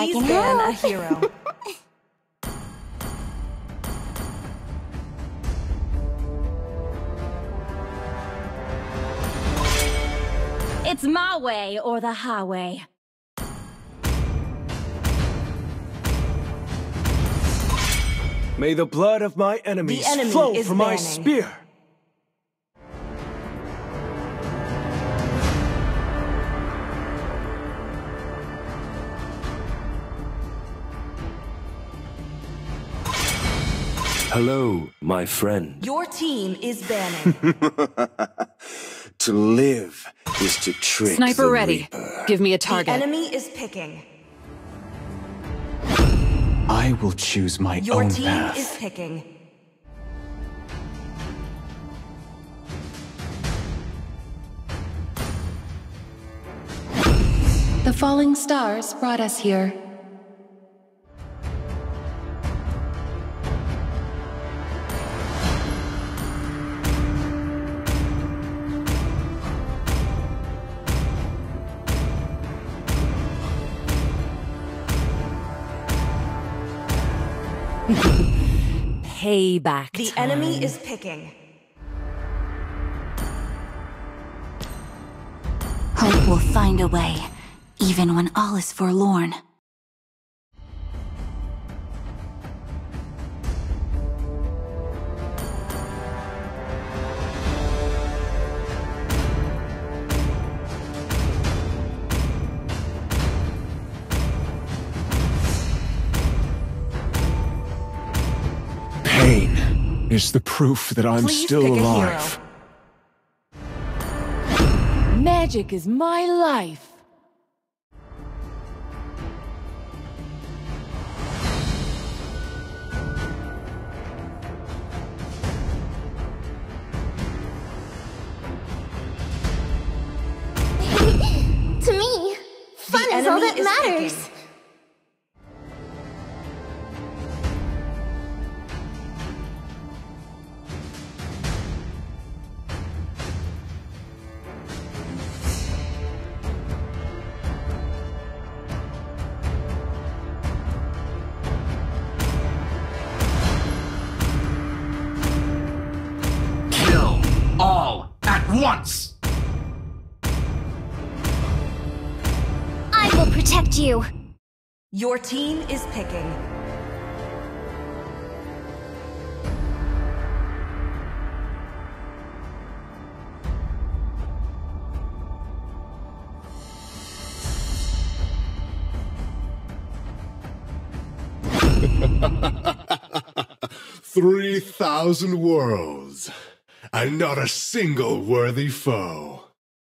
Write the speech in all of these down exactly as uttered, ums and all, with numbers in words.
I can ban help. a hero. It's my way or the highway. May the blood of my enemies The enemy flow is from my banning. spear. Hello, my friend. Your team is banning. To live is to trick Sniper the ready. Reaper. Give me a The target. enemy is picking. I will choose my Your own team path. is picking. The falling stars brought us here. Payback The time. enemy is picking. Hope will find a way, even when all is forlorn. Pain is the proof that I'm Please still pick a alive. Magic is my life. To me, fun The is all enemy that is matters. picking. Kill all at once! I will protect you. Your team is picking. Three thousand worlds, and not a single worthy foe.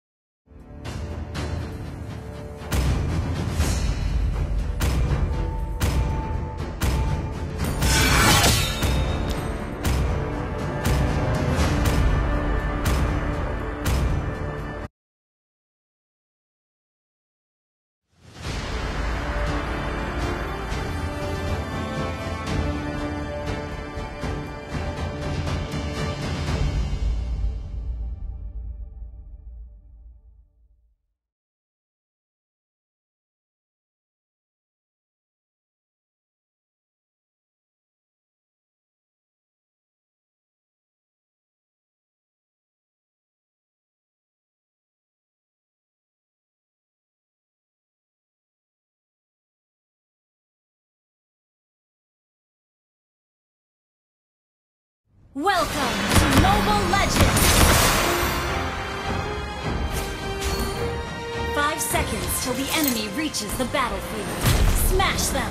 Welcome to Mobile Legends! Five seconds till the enemy reaches the battlefield. Smash them!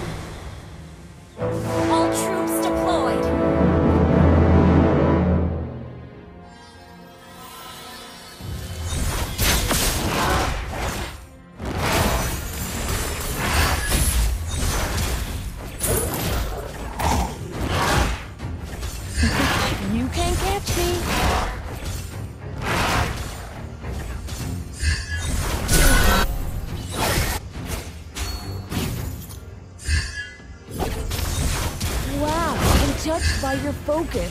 All troops deployed! You can't catch me! Wow, I'm touched by your focus.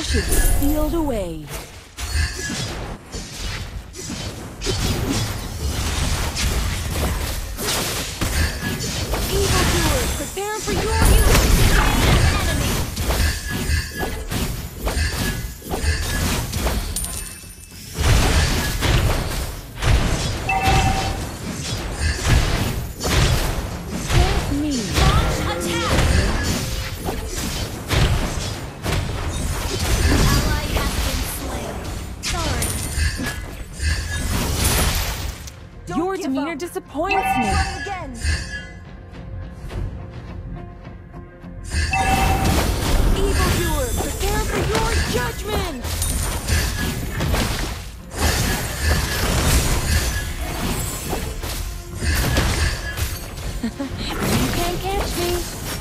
should be sealed away. Evildoers, prepare for your enemy. Your demeanor disappoints me. Again. Evildoer, prepare for your judgment! You can't catch me.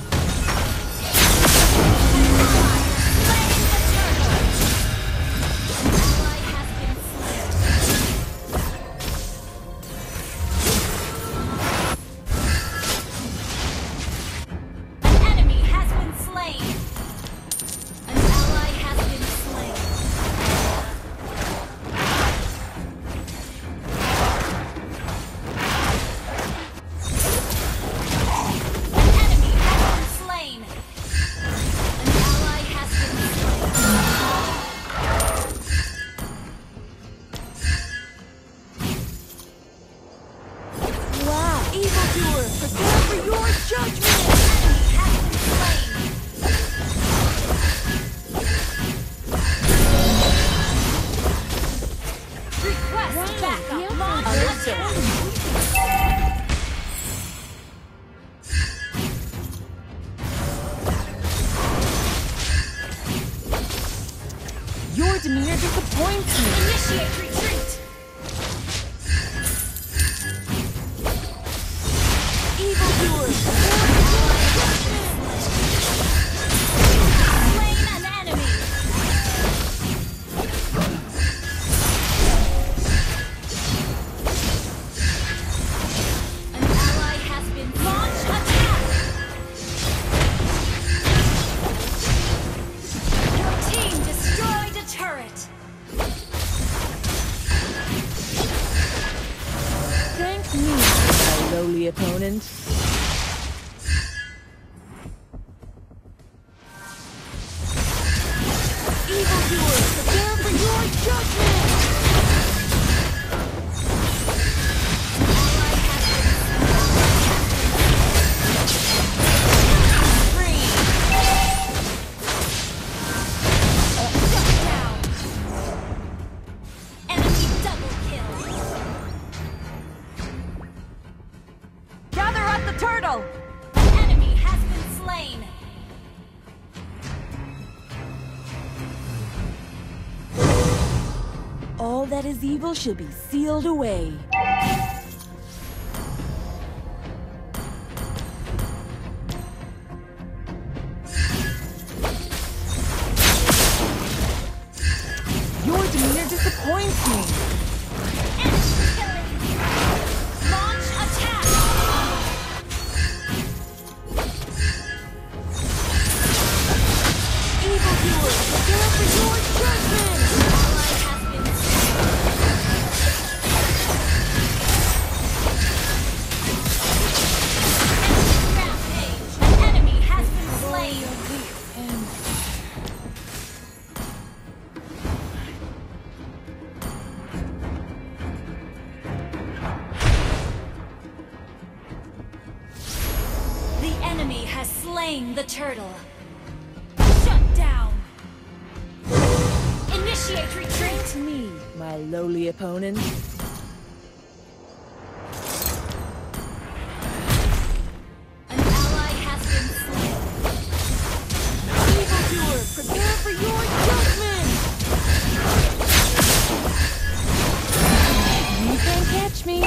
Your demeanor disappoints me. Initiate retreat. Evildoers, Slain an enemy. An ally has been launched. Attack. Your team destroyed a turret. thank me, my lowly opponent. Evildoers, prepare for your judgment! Free. Shut down. Enemy double kill. Gather up the turtle. Enemy has been slain. All that is evil shall be sealed away. Your demeanor disappoints me. Enemy killing. Launch attack. Evildoers, prepare for your judgment! Ally has been slain. Rampage. Enemy has been slain. The enemy has slain the turtle. Shut down. Initiate retreat. To me, my lowly opponent. An ally has been slain. Evildoer, prepare for your judgment! You can't catch me.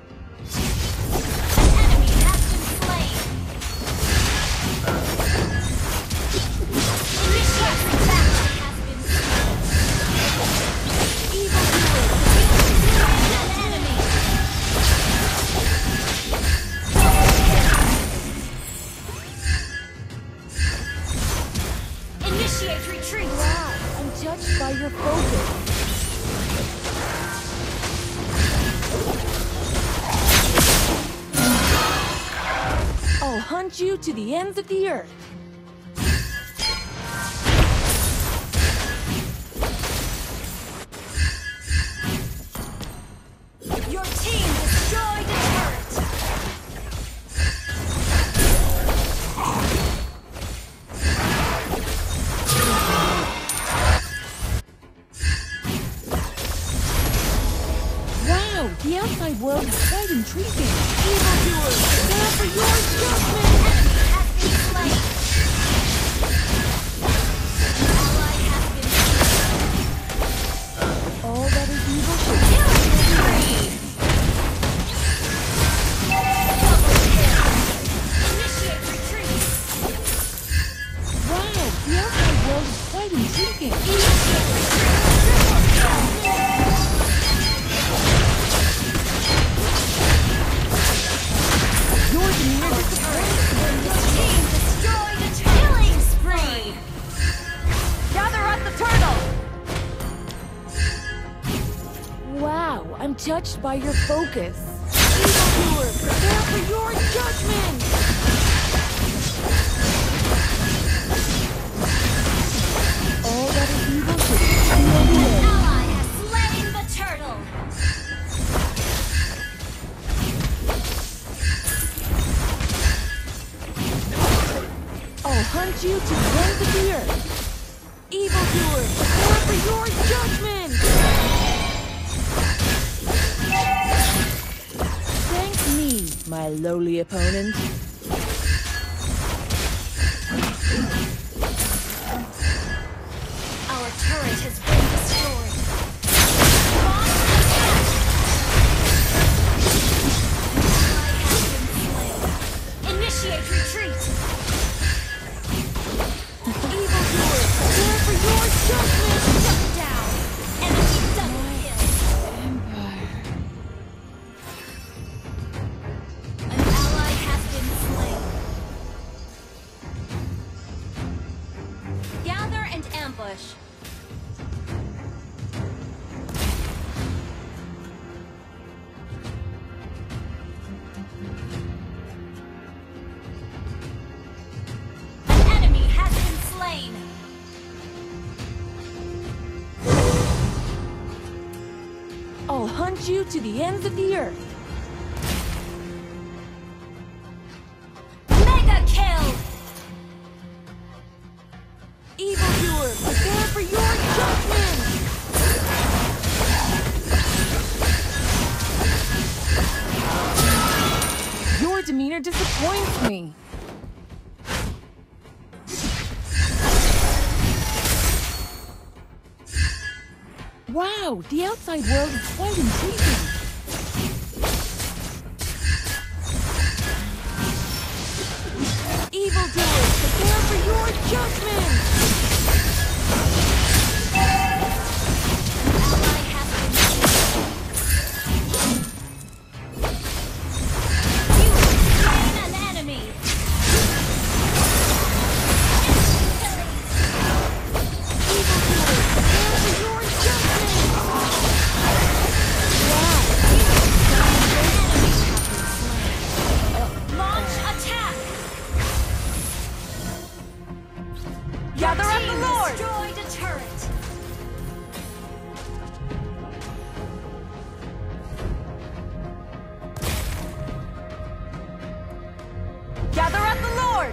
Enemy has been slain. touched by your focus. I'll hunt you to the ends of the earth. Your team destroyed a turret! Wow, the outside world is quite intriguing. Evildoers, prepare for your judgment! Enemy has been slain! Ally has been slain! All that is evil should Killing spree! Double kill! Initiate retreat! Wow, the outside world is quite intriguing. Initiate retreat! Triple kill! Your demeanor disappoints. Your team destroyed a killing spree! Gather at the turtle! Wow, I'm touched by your focus. Evildoer, prepare for your judgment! All that is evil should be An away. ally has slain the turtle! I'll hunt you to the ends of the earth. Evildoer, prepare for your judgment! Thank me, my lowly opponent. Our turret has been destroyed. Launch attack! Ally has been slain. Initiate retreat! Evildoer, prepare for your judgment! Shut down! Enemy double kill! Empire. An ally has been slain. Gather and ambush. An enemy has been slain. I'll hunt you to the ends of the earth. Mega kill! Evildoer, prepare for your judgment! Your demeanor disappoints me. Wow, the outside world is quite intriguing. Evildoers, prepare for your judgment! Ally has been slain. You have slain an enemy. Evildoers, prepare for your judgment! Launch attack! Gather Your at the team Lord! destroyed a turret. Gather at the Lord!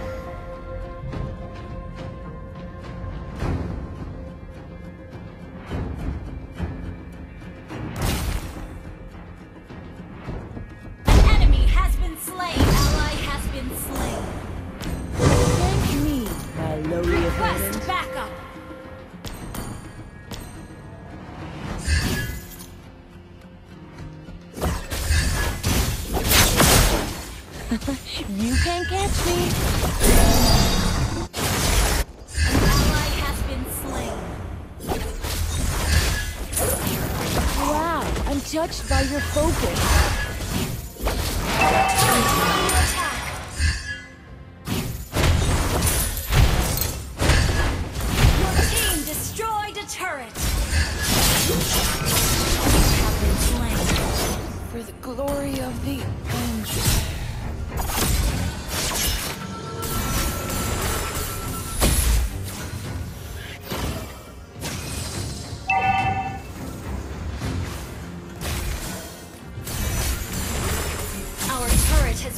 An enemy has been slain. Ally has been slain. Thank me, my lowly Request opponent. backup. You can't catch me. An ally has been slain. Wow, I'm touched by your focus. Turret under attack. Your team destroyed a turret.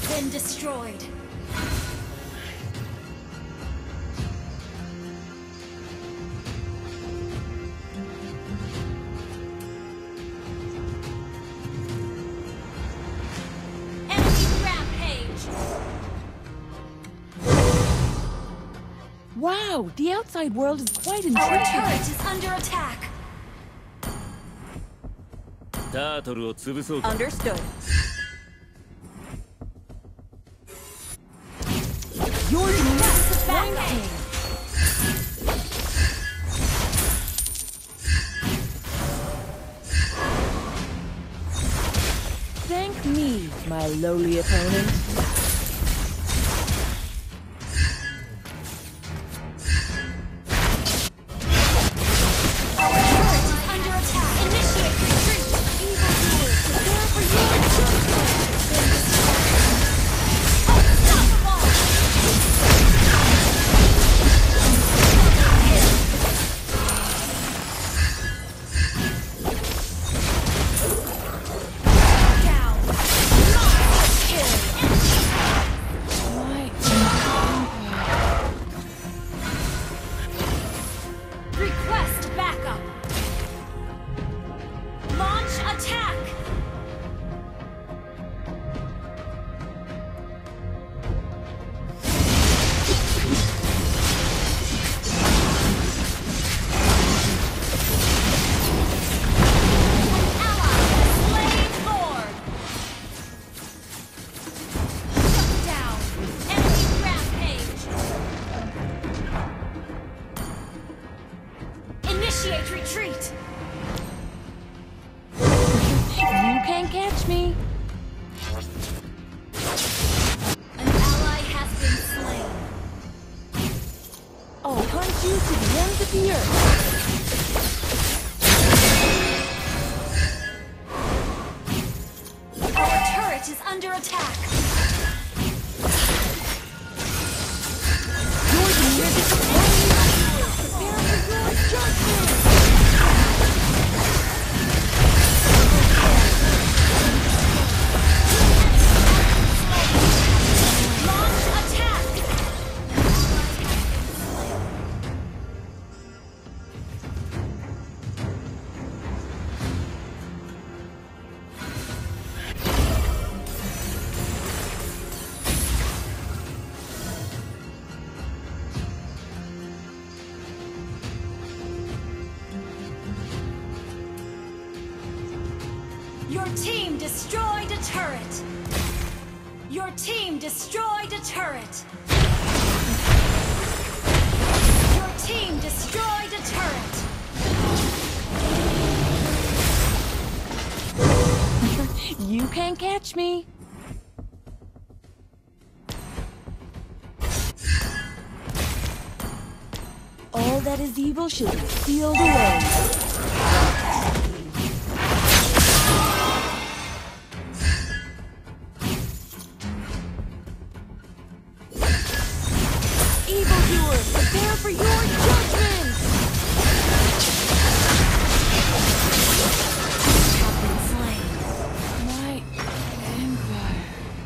been destroyed. Wow, the outside world is quite Our intriguing. turret is under attack. Understood. Your team is Backing. Thank me, my lowly opponent. Initiate retreat! You can't catch me. An ally has been slain. I'll hunt you to the ends of the earth. Our turret is under attack. Your team is disappointed. Prepare for your judgment. Launch attack! Your team destroyed a turret! Your team destroyed a turret! Your team destroyed a turret! You can't catch me. All that is evil should be sealed away. Evildoers, prepare for your judgment! Have been slain. My empire.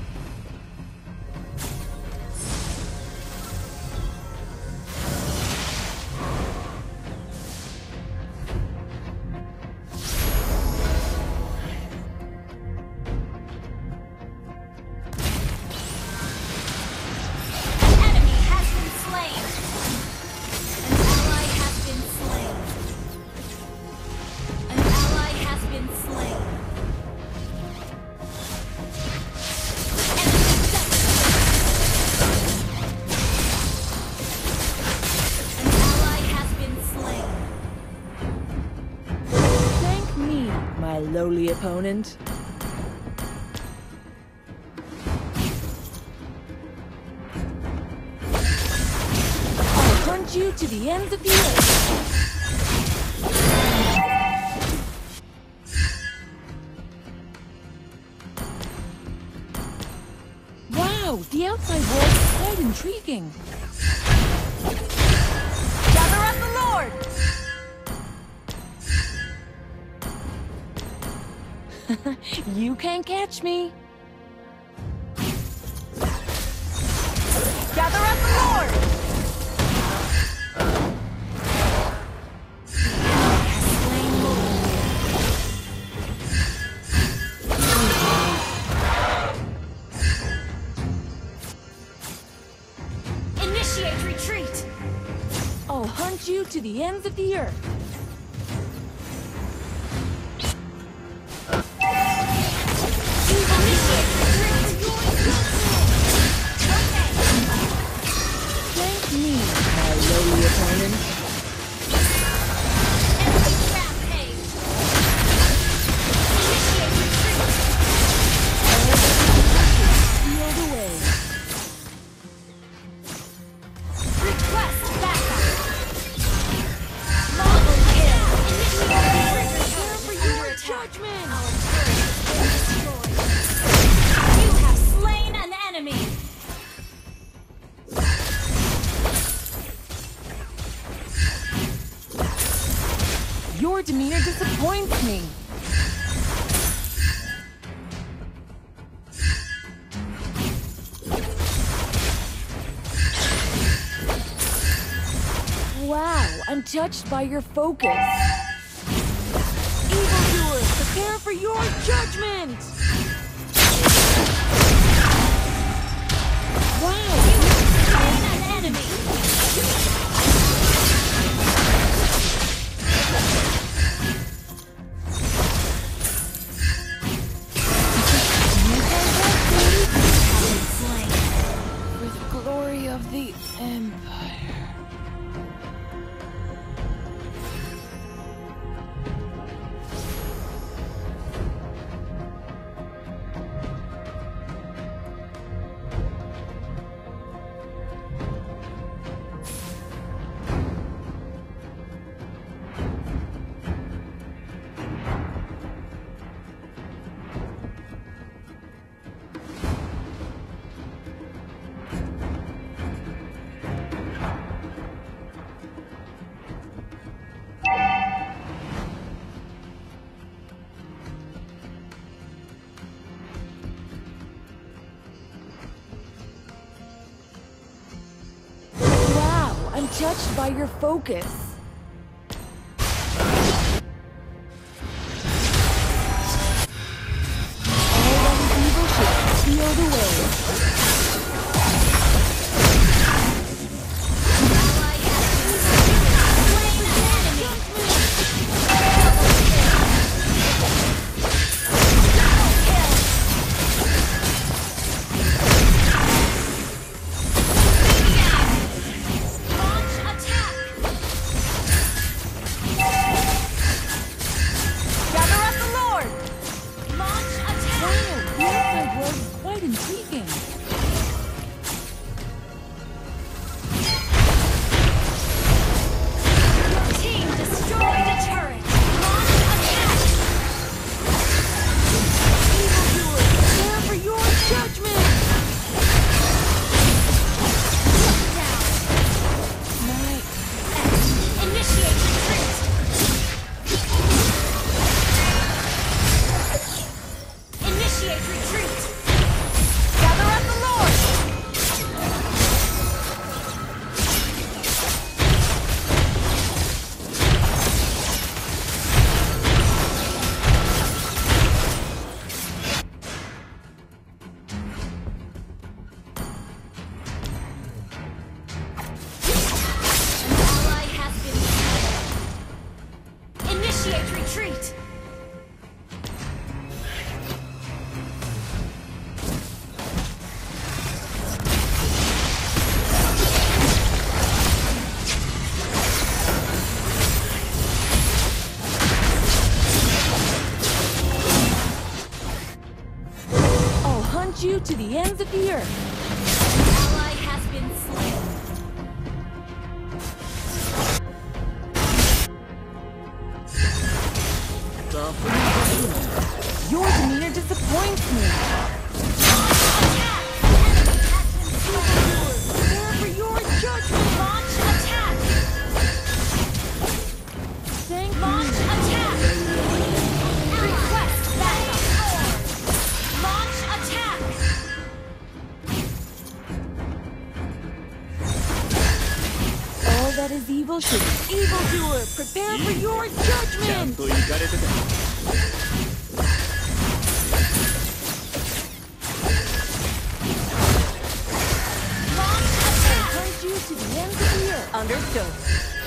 An enemy has been slain. An ally has been slain. An ally has been slain. Enemy double. An ally has been slain. Thank me, my lowly opponent. I'll hunt you to the ends of the earth. Wow, the outside world is quite intriguing. Gather up the Lord! You can't catch me. to the ends of the earth. Thank me, my lowly opponent. Your demeanor disappoints me. Wow, I'm touched by your focus. Evildoers, prepare for your judgment! Wow, you slain an enemy! Of the Empire. I'm touched by your focus. All that is evil should be sealed away. You to the ends of the earth. An ally has been slain. Your demeanor disappoints me. Attack! Enemy has been slain. Prepare for your judgment. Launch attack! Thank Launch you. attack! Request backup. Launch attack! All that is evil should be evildoer. Prepare for your judgment. Launch attack! Hunt you to the ends of the earth. Understood.